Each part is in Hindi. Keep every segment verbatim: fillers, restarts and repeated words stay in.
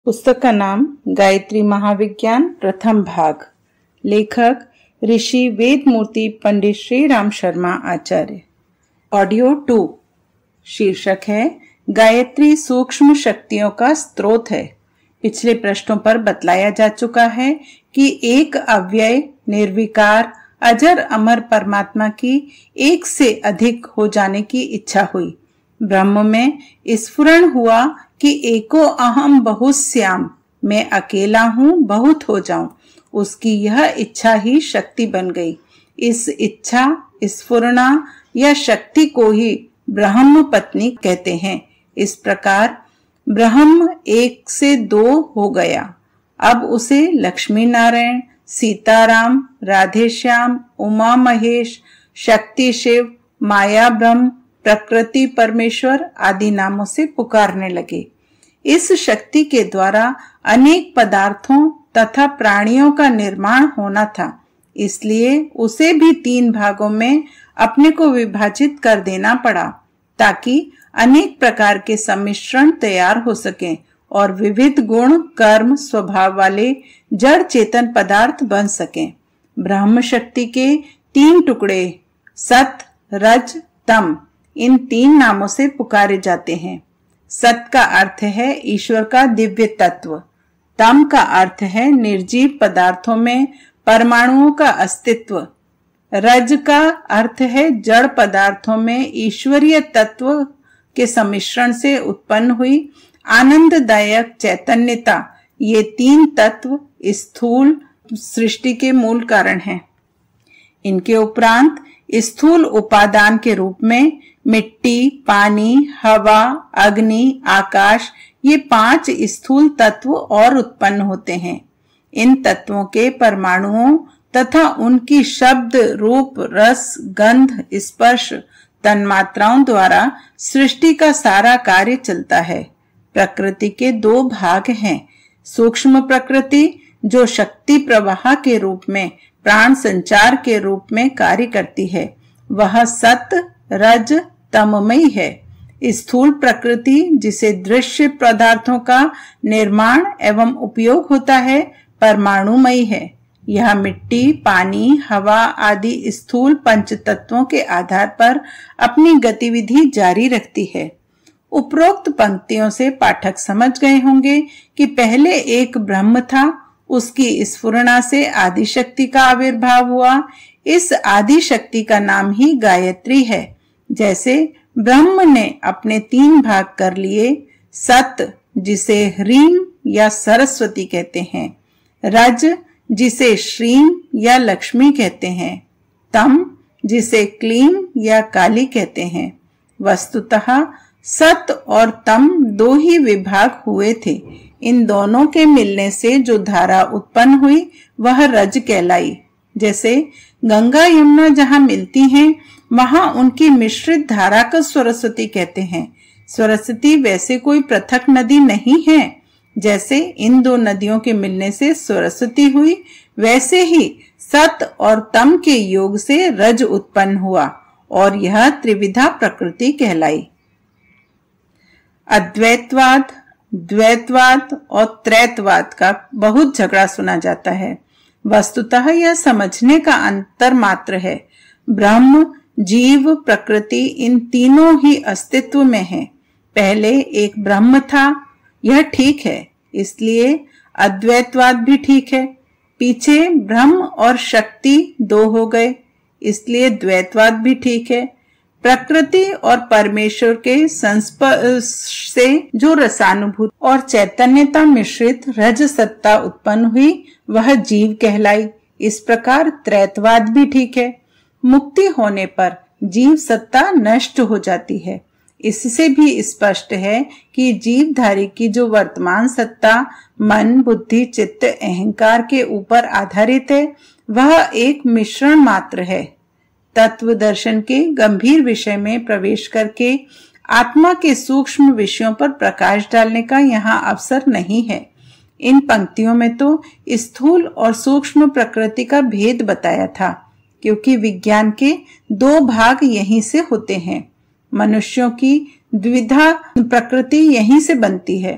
पुस्तक का नाम गायत्री महाविज्ञान प्रथम भाग। लेखक ऋषि वेदमूर्ति पंडित श्री राम शर्मा आचार्य। Audio two. शीर्षक है गायत्री सूक्ष्म शक्तियों का स्रोत है। पिछले पृष्ठों पर बतलाया जा चुका है कि एक अव्यय निर्विकार अजर अमर परमात्मा की एक से अधिक हो जाने की इच्छा हुई। ब्रह्म में स्फुरण हुआ कि एको अहम बहुश्याम, मैं अकेला हूँ बहुत हो जाऊं। उसकी यह इच्छा ही शक्ति बन गई। इस इच्छा स्फुरणा या शक्ति को ही ब्रह्म पत्नी कहते हैं। इस प्रकार ब्रह्म एक से दो हो गया। अब उसे लक्ष्मी नारायण, सीताराम, राधे श्याम, उमा महेश, शक्ति शिव, माया ब्रह्म, प्रकृति परमेश्वर आदि नामों से पुकारने लगे। इस शक्ति के द्वारा अनेक पदार्थों तथा प्राणियों का निर्माण होना था, इसलिए उसे भी तीन भागों में अपने को विभाजित कर देना पड़ा ताकि अनेक प्रकार के सम्मिश्रण तैयार हो सकें और विविध गुण कर्म स्वभाव वाले जड़ चेतन पदार्थ बन सकें। ब्रह्म शक्ति के तीन टुकड़े सत, रज, तम इन तीन नामों से पुकारे जाते हैं। सत का अर्थ है ईश्वर का दिव्य तत्व। तम का अर्थ है निर्जीव पदार्थों में परमाणुओं का अस्तित्व। रज का अर्थ है जड़ पदार्थों में ईश्वरीय तत्व के सम्मिश्रण से उत्पन्न हुई आनंददायक चैतन्यता। ये तीन तत्व स्थूल सृष्टि के मूल कारण हैं। इनके उपरांत स्थूल उपादान के रूप में मिट्टी, पानी, हवा, अग्नि, आकाश ये पांच स्थूल तत्व और उत्पन्न होते हैं। इन तत्वों के परमाणुओं तथा उनकी शब्द, रूप, रस, गंध, स्पर्श तन्मात्राओं द्वारा सृष्टि का सारा कार्य चलता है। प्रकृति के दो भाग हैं। सूक्ष्म प्रकृति जो शक्ति प्रवाह के रूप में प्राण संचार के रूप में कार्य करती है, वह सत, रज, तममयी है। स्थूल प्रकृति जिसे दृश्य पदार्थों का निर्माण एवं उपयोग होता है, परमाणुमयी है। यह मिट्टी, पानी, हवा आदि स्थूल पंच तत्वों के आधार पर अपनी गतिविधि जारी रखती है। उपरोक्त पंक्तियों से पाठक समझ गए होंगे कि पहले एक ब्रह्म था, उसकी स्फुरणा से आदि शक्ति का आविर्भाव हुआ। इस आदि शक्ति का नाम ही गायत्री है। जैसे ब्रह्म ने अपने तीन भाग कर लिए। सत जिसे ह्रीम या सरस्वती कहते हैं, रज जिसे श्रीम या लक्ष्मी कहते हैं, तम जिसे क्लीम या काली कहते हैं। वस्तुतः सत और तम दो ही विभाग हुए थे। इन दोनों के मिलने से जो धारा उत्पन्न हुई वह रज कहलाई। जैसे गंगा यमुना जहाँ मिलती हैं, वहां उनकी मिश्रित धारा को सरस्वती कहते हैं। सरस्वती वैसे कोई पृथक नदी नहीं है। जैसे इन दो नदियों के मिलने से सरस्वती हुई, वैसे ही सत और तम के योग से रज उत्पन्न हुआ और यह त्रिविधा प्रकृति कहलाई। अद्वैतवाद, द्वैतवाद और त्रैतवाद का बहुत झगड़ा सुना जाता है। वस्तुतः यह समझने का अंतर मात्र है। ब्रह्म, जीव, प्रकृति इन तीनों ही अस्तित्व में है। पहले एक ब्रह्म था, यह ठीक है, इसलिए अद्वैतवाद भी ठीक है। पीछे ब्रह्म और शक्ति दो हो गए, इसलिए द्वैतवाद भी ठीक है। प्रकृति और परमेश्वर के संस्पर्श से जो रसानुभूति और चैतन्यता मिश्रित रज सत्ता उत्पन्न हुई, वह जीव कहलाई। इस प्रकार त्रैतवाद भी ठीक है। मुक्ति होने पर जीव सत्ता नष्ट हो जाती है। इससे भी स्पष्ट है कि जीवधारी की जो वर्तमान सत्ता मन, बुद्धि, चित्त, अहंकार के ऊपर आधारित है, वह एक मिश्रण मात्र है। तत्व दर्शन के गंभीर विषय में प्रवेश करके आत्मा के सूक्ष्म विषयों पर प्रकाश डालने का यहाँ अवसर नहीं है। इन पंक्तियों में तो स्थूल और सूक्ष्म प्रकृति का भेद बताया था, क्योंकि विज्ञान के दो भाग यहीं से होते हैं। मनुष्यों की द्विधा प्रकृति यहीं से बनती है।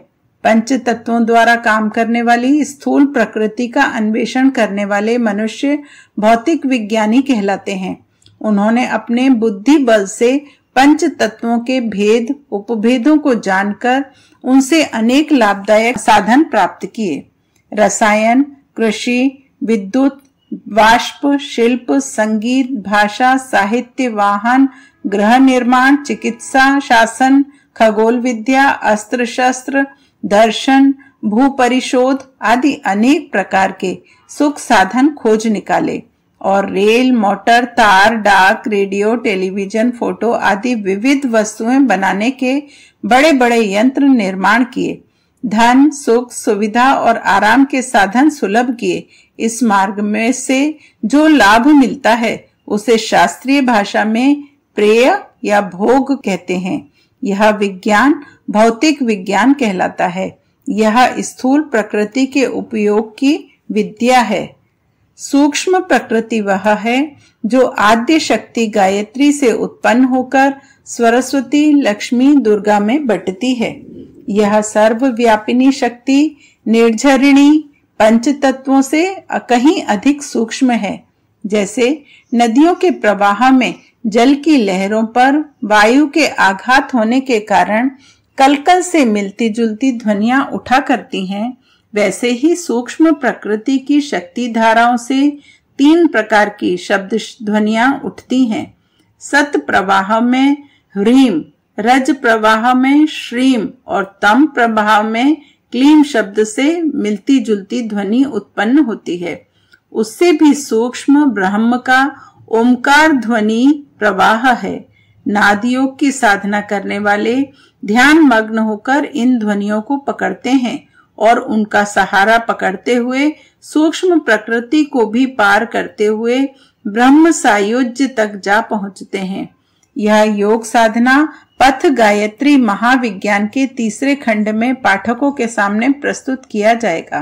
पंच तत्वों द्वारा काम करने वाली स्थूल प्रकृति का अन्वेषण करने वाले मनुष्य भौतिक विज्ञानी कहलाते हैं। उन्होंने अपने बुद्धि बल से पंच तत्वों के भेद उपभेदों को जानकर उनसे अनेक लाभदायक साधन प्राप्त किए। रसायन, कृषि, विद्युत, वाष्प, शिल्प, संगीत, भाषा, साहित्य, वाहन, गृह निर्माण, चिकित्सा, शासन, खगोल विद्या, अस्त्र शस्त्र, दर्शन, भू परिशोध आदि अनेक प्रकार के सुख साधन खोज निकाले और रेल, मोटर, तार, डाक, रेडियो, टेलीविजन, फोटो आदि विविध वस्तुएं बनाने के बड़े बड़े यंत्र निर्माण किए। धन, सुख, सुविधा और आराम के साधन सुलभ किए। इस मार्ग में से जो लाभ मिलता है उसे शास्त्रीय भाषा में प्रेय या भोग कहते हैं। यह विज्ञान भौतिक विज्ञान कहलाता है। यह स्थूल प्रकृति के उपयोग की विद्या है। सूक्ष्म प्रकृति वह है जो आद्य शक्ति गायत्री से उत्पन्न होकर सरस्वती, लक्ष्मी, दुर्गा में बटती है। यह सर्वव्यापिनी शक्ति निर्झरिणी पंच तत्वों से कहीं अधिक सूक्ष्म है। जैसे नदियों के प्रवाह में जल की लहरों पर वायु के आघात होने के कारण कलकल से मिलती जुलती ध्वनियां उठा करती हैं, वैसे ही सूक्ष्म प्रकृति की शक्ति धाराओं से तीन प्रकार की शब्द ध्वनियां उठती हैं। सत प्रवाह में ह्रीम, रज प्रवाह में श्रीम और तम प्रवाह में क्लीम शब्द से मिलती जुलती ध्वनि उत्पन्न होती है। उससे भी सूक्ष्म ब्रह्म का ओमकार ध्वनि प्रवाह है। नाद योग की साधना करने वाले ध्यान मग्न होकर इन ध्वनियों को पकड़ते हैं और उनका सहारा पकड़ते हुए सूक्ष्म प्रकृति को भी पार करते हुए ब्रह्म सायुज्य तक जा पहुंचते हैं। यह योग साधना पथ गायत्री महाविज्ञान के तीसरे खंड में पाठकों के सामने प्रस्तुत किया जाएगा।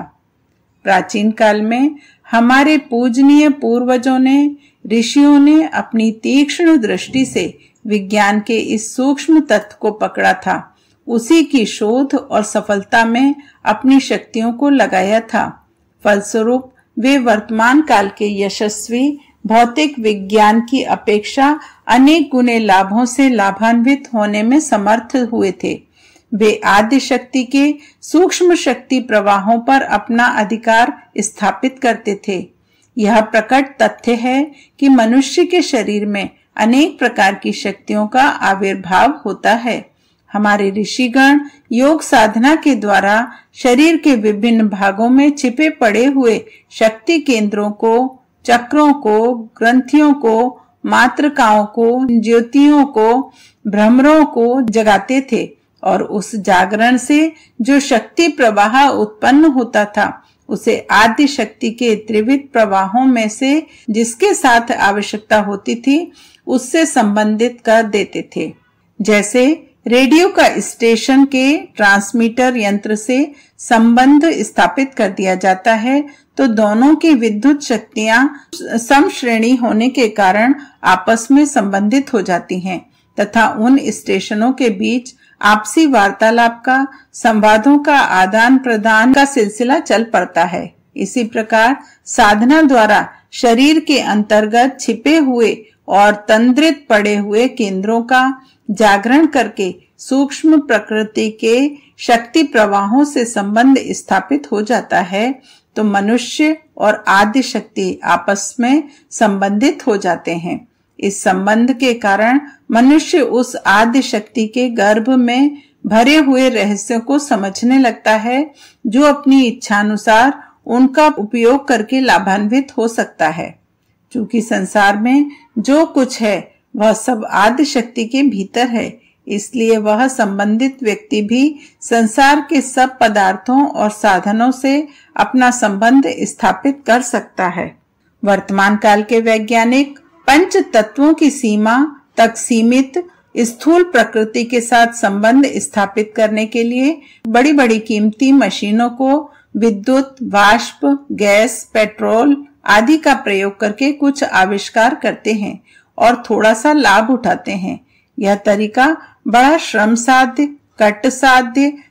प्राचीन काल में हमारे पूजनीय पूर्वजों ने, ऋषियों ने अपनी तीक्ष्ण दृष्टि से विज्ञान के इस सूक्ष्म तत्व को पकड़ा था। उसी की शोध और सफलता में अपनी शक्तियों को लगाया था। फलस्वरूप वे वर्तमान काल के यशस्वी भौतिक विज्ञान की अपेक्षा अनेक गुने लाभों से लाभान्वित होने में समर्थ हुए थे। वे आदि शक्ति के सूक्ष्म शक्ति प्रवाहों पर अपना अधिकार स्थापित करते थे। यह प्रकट तथ्य है कि मनुष्य के शरीर में अनेक प्रकार की शक्तियों का आविर्भाव होता है। हमारे ऋषिगण योग साधना के द्वारा शरीर के विभिन्न भागों में छिपे पड़े हुए शक्ति केंद्रों को, चक्रों को, ग्रंथियों को, मात्रकाओं को, ज्योतियों को, भ्रमरों को जगाते थे और उस जागरण से जो शक्ति प्रवाह उत्पन्न होता था उसे आदि शक्ति के त्रिविध प्रवाहों में से जिसके साथ आवश्यकता होती थी उससे संबंधित कर देते थे। जैसे रेडियो का स्टेशन के ट्रांसमीटर यंत्र से संबंध स्थापित कर दिया जाता है तो दोनों की विद्युत शक्तियां समश्रेणी होने के कारण आपस में संबंधित हो जाती हैं तथा उन स्टेशनों के बीच आपसी वार्तालाप का, संवादों का आदान प्रदान का सिलसिला चल पड़ता है। इसी प्रकार साधना द्वारा शरीर के अंतर्गत छिपे हुए और तंद्रित पड़े हुए केंद्रों का जागरण करके सूक्ष्म प्रकृति के शक्ति प्रवाहों से संबंध स्थापित हो जाता है तो मनुष्य और आदि शक्ति आपस में संबंधित हो जाते हैं। इस संबंध के कारण मनुष्य उस आदि शक्ति के गर्भ में भरे हुए रहस्यों को समझने लगता है जो अपनी इच्छानुसार उनका उपयोग करके लाभान्वित हो सकता है। क्योंकि संसार में जो कुछ है वह सब आदि शक्ति के भीतर है, इसलिए वह संबंधित व्यक्ति भी संसार के सब पदार्थों और साधनों से अपना संबंध स्थापित कर सकता है। वर्तमान काल के वैज्ञानिक पंच तत्वों की सीमा तक सीमित स्थूल प्रकृति के साथ संबंध स्थापित करने के लिए बड़ी बड़ी कीमती मशीनों को विद्युत, वाष्प, गैस, पेट्रोल आदि का प्रयोग करके कुछ आविष्कार करते हैं और थोड़ा सा लाभ उठाते हैं। यह तरीका बड़ा श्रम साध्य, कट साध्य,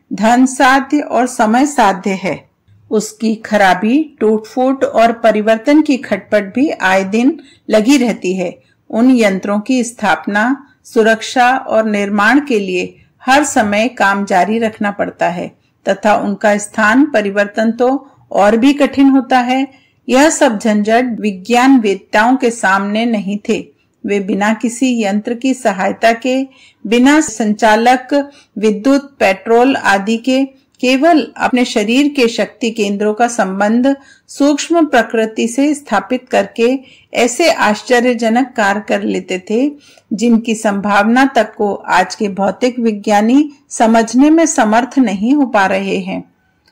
धन साध्य और समय साध्य है। उसकी खराबी, टूट फूट और परिवर्तन की खटपट भी आए दिन लगी रहती है। उन यंत्रों की स्थापना, सुरक्षा और निर्माण के लिए हर समय काम जारी रखना पड़ता है तथा उनका स्थान परिवर्तन तो और भी कठिन होता है। यह सब झंझट विज्ञान वेत्ताओं के सामने नहीं थे। वे बिना किसी यंत्र की सहायता के, बिना संचालक, विद्युत, पेट्रोल आदि के, केवल अपने शरीर के शक्ति केंद्रों का संबंध सूक्ष्म प्रकृति से स्थापित करके ऐसे आश्चर्यजनक कार्य कर लेते थे जिनकी संभावना तक को आज के भौतिक विज्ञानी समझने में समर्थ नहीं हो पा रहे हैं।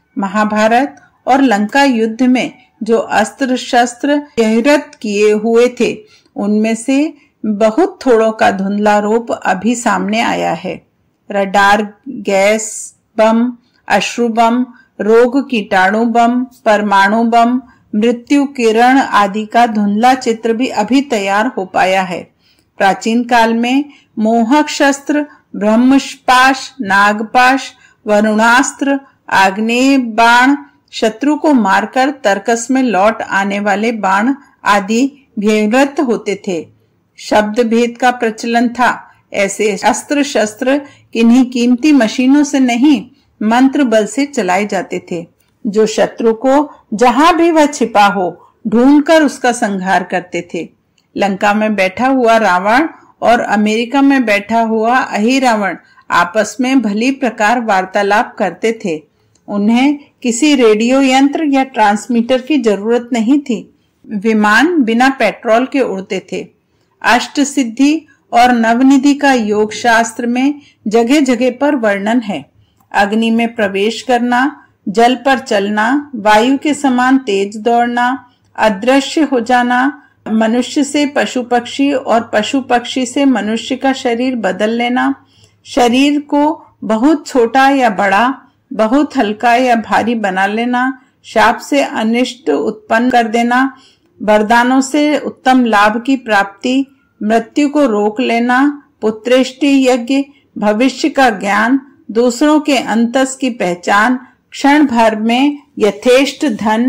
महाभारत और लंका युद्ध में जो अस्त्र शस्त्र यहिरत किए हुए थे, उनमें से बहुत थोड़ों का धुंधला रूप अभी सामने आया है। रडार, गैस बम, अश्रु बम, रोग कीटाणु बम, परमाणु बम, मृत्यु किरण आदि का धुंधला चित्र भी अभी तैयार हो पाया है। प्राचीन काल में मोहक शस्त्र, ब्रह्मपाश, नागपाश, वरुणास्त्र, आग्नेय बाण, शत्रु को मारकर तर्कस में लौट आने वाले बाण आदि व्यवहृत होते थे। शब्द भेद का प्रचलन था। ऐसे अस्त्र शस्त्र किन्हीं कीमती मशीनों से नहीं, मंत्र बल से चलाए जाते थे, जो शत्रु को जहां भी वह छिपा हो ढूंढकर उसका संहार करते थे। लंका में बैठा हुआ रावण और अमेरिका में बैठा हुआ अहिरावण आपस में भली प्रकार वार्तालाप करते थे। उन्हें किसी रेडियो यंत्र या ट्रांसमीटर की जरूरत नहीं थी। विमान बिना पेट्रोल के उड़ते थे। अष्ट सिद्धि और नवनिधि का योग शास्त्र में जगह जगह पर वर्णन है। अग्नि में प्रवेश करना, जल पर चलना, वायु के समान तेज दौड़ना, अदृश्य हो जाना, मनुष्य से पशु पक्षी और पशु पक्षी से मनुष्य का शरीर बदल लेना, शरीर को बहुत छोटा या बड़ा, बहुत हल्का या भारी बना लेना, शाप से अनिष्ट उत्पन्न कर देना, वरदानों से उत्तम लाभ की प्राप्ति, मृत्यु को रोक लेना, पुत्रेष्टि यज्ञ, भविष्य का ज्ञान, दूसरों के अंतस की पहचान, क्षण भर में यथेष्ट धन,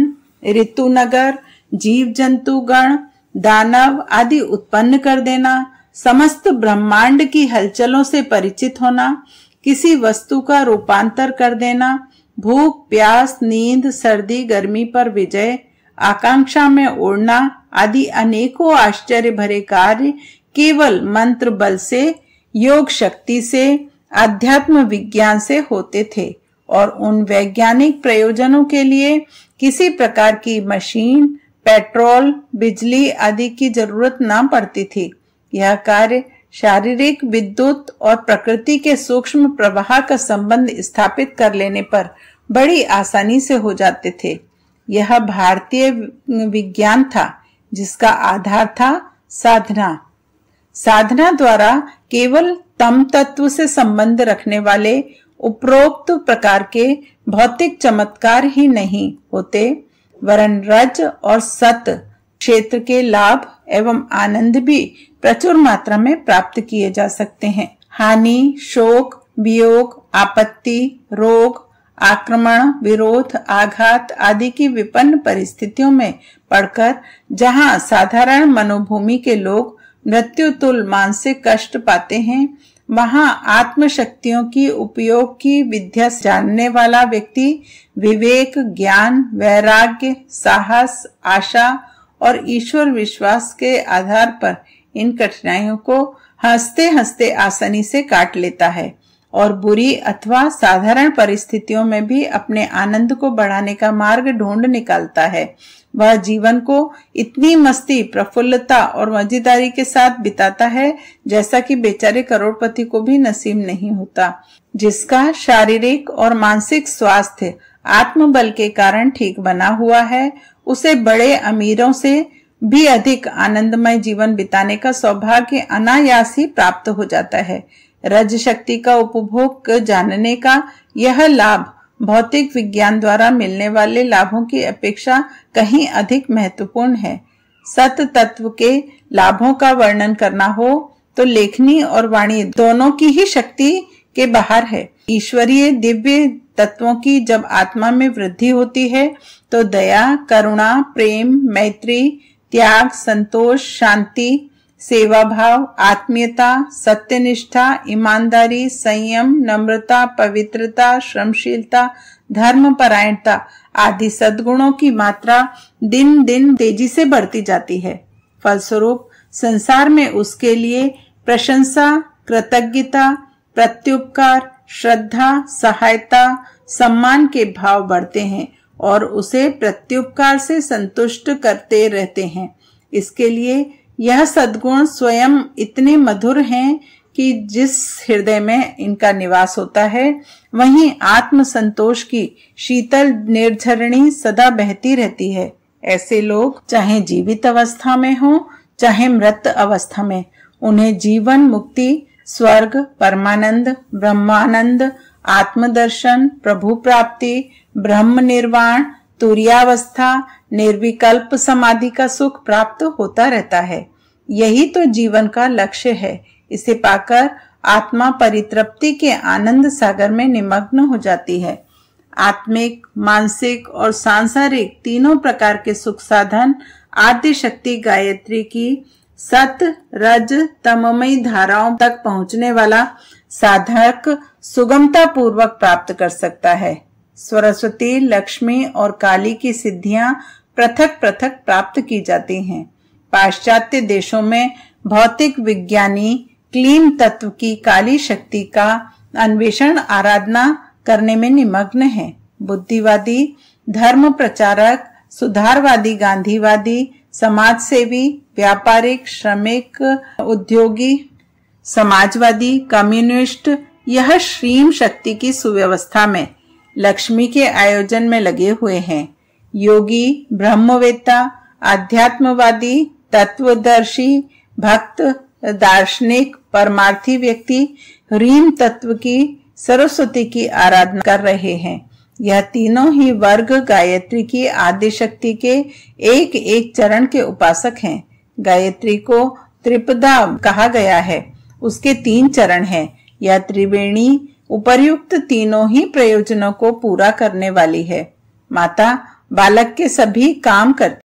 ऋतुनगर, जीव जंतु गण, दानव आदि उत्पन्न कर देना, समस्त ब्रह्मांड की हलचलों से परिचित होना, किसी वस्तु का रूपांतर कर देना, भूख, प्यास, नींद, सर्दी, गर्मी पर विजय, आकांक्षा में उड़ना आदि अनेकों आश्चर्य भरे कार्य केवल मंत्र बल से, योग शक्ति से, अध्यात्म विज्ञान से होते थे और उन वैज्ञानिक प्रयोजनों के लिए किसी प्रकार की मशीन, पेट्रोल, बिजली आदि की जरूरत न पड़ती थी। यह कार्य शारीरिक, विद्युत और प्रकृति के सूक्ष्म प्रवाह का संबंध स्थापित कर लेने पर बड़ी आसानी से हो जाते थे। यह भारतीय विज्ञान था जिसका आधार था साधना। साधना द्वारा केवल तम तत्व से संबंध रखने वाले उपरोक्त प्रकार के भौतिक चमत्कार ही नहीं होते, वरन रज और सत क्षेत्र के लाभ एवं आनंद भी प्रचुर मात्रा में प्राप्त किए जा सकते हैं। हानि, शोक, वियोग, आपत्ति, रोग, आक्रमण, विरोध, आघात आदि की विपन्न परिस्थितियों में पड़कर जहां साधारण मनोभूमि के लोग मृत्यु तुल्य मानसिक कष्ट पाते हैं, वहां आत्मशक्तियों की उपयोग की विद्या जानने वाला व्यक्ति विवेक, ज्ञान, वैराग्य, साहस, आशा और ईश्वर विश्वास के आधार पर इन कठिनाइयों को हंसते हंसते आसानी से काट लेता है और बुरी अथवा साधारण परिस्थितियों में भी अपने आनंद को बढ़ाने का मार्ग ढूंढ निकालता है। वह जीवन को इतनी मस्ती, प्रफुल्लता और मजेदारी के साथ बिताता है जैसा कि बेचारे करोड़पति को भी नसीब नहीं होता। जिसका शारीरिक और मानसिक स्वास्थ्य आत्मबल के कारण ठीक बना हुआ है, उसे बड़े अमीरों से भी अधिक आनंदमय जीवन बिताने का सौभाग्य अनायास ही प्राप्त हो जाता है। रज शक्ति का उपभोग जानने का यह लाभ भौतिक विज्ञान द्वारा मिलने वाले लाभों की अपेक्षा कहीं अधिक महत्वपूर्ण है। सत तत्व के लाभों का वर्णन करना हो तो लेखनी और वाणी दोनों की ही शक्ति के बाहर है। ईश्वरीय दिव्य तत्वों की जब आत्मा में वृद्धि होती है तो दया, करुणा, प्रेम, मैत्री, त्याग, संतोष, शांति, सेवा भाव, आत्मीयता, सत्यनिष्ठा, ईमानदारी, संयम, नम्रता, पवित्रता, श्रमशीलता, धर्मपरायणता आदि सद्गुणों की मात्रा दिन दिन तेजी से बढ़ती जाती है। फलस्वरूप संसार में उसके लिए प्रशंसा, कृतज्ञता, प्रत्युपकार, श्रद्धा, सहायता, सम्मान के भाव बढ़ते हैं और उसे प्रत्युपकार से संतुष्ट करते रहते हैं। इसके लिए यह सद्गुण स्वयं इतने मधुर हैं कि जिस हृदय में इनका निवास होता है वहीं आत्म संतोष की शीतल निर्झरणी सदा बहती रहती है। ऐसे लोग चाहे जीवित अवस्था में हो चाहे मृत अवस्था में, उन्हें जीवन मुक्ति, स्वर्ग, परमानंद, ब्रह्मानंद, आत्मदर्शन, प्रभु प्राप्ति, ब्रह्म निर्वाण, तुर्यावस्था, निर्विकल्प समाधि का सुख प्राप्त होता रहता है। यही तो जीवन का लक्ष्य है। इसे पाकर आत्मा परितृप्ति के आनंद सागर में निमग्न हो जाती है। आत्मिक, मानसिक और सांसारिक तीनों प्रकार के सुख साधन आद्य शक्ति गायत्री की सत, रज, तममयी धाराओं तक पहुंचने वाला साधक सुगमता पूर्वक प्राप्त कर सकता है। सरस्वती, लक्ष्मी और काली की सिद्धियां पृथक पृथक प्राप्त की जाती हैं। पाश्चात्य देशों में भौतिक विज्ञानी क्लीन तत्व की काली शक्ति का अन्वेषण आराधना करने में निमग्न है। बुद्धिवादी, धर्म प्रचारक, सुधारवादी, गांधीवादी, समाजसेवी, व्यापारिक, श्रमिक, उद्योगी, समाजवादी, कम्युनिस्ट यह श्रीम शक्ति की सुव्यवस्था में लक्ष्मी के आयोजन में लगे हुए हैं। योगी, ब्रह्मवेत्ता, आध्यात्मवादी, तत्वदर्शी, भक्त, दार्शनिक, परमार्थी व्यक्ति रीम तत्व की, सरस्वती की आराधना कर रहे हैं। यह तीनों ही वर्ग गायत्री की आदि शक्ति के एक एक चरण के उपासक हैं। गायत्री को त्रिपदा कहा गया है। उसके तीन चरण हैं। यह त्रिवेणी उपर्युक्त तीनों ही प्रयोजनों को पूरा करने वाली है। माता बालक के सभी काम करती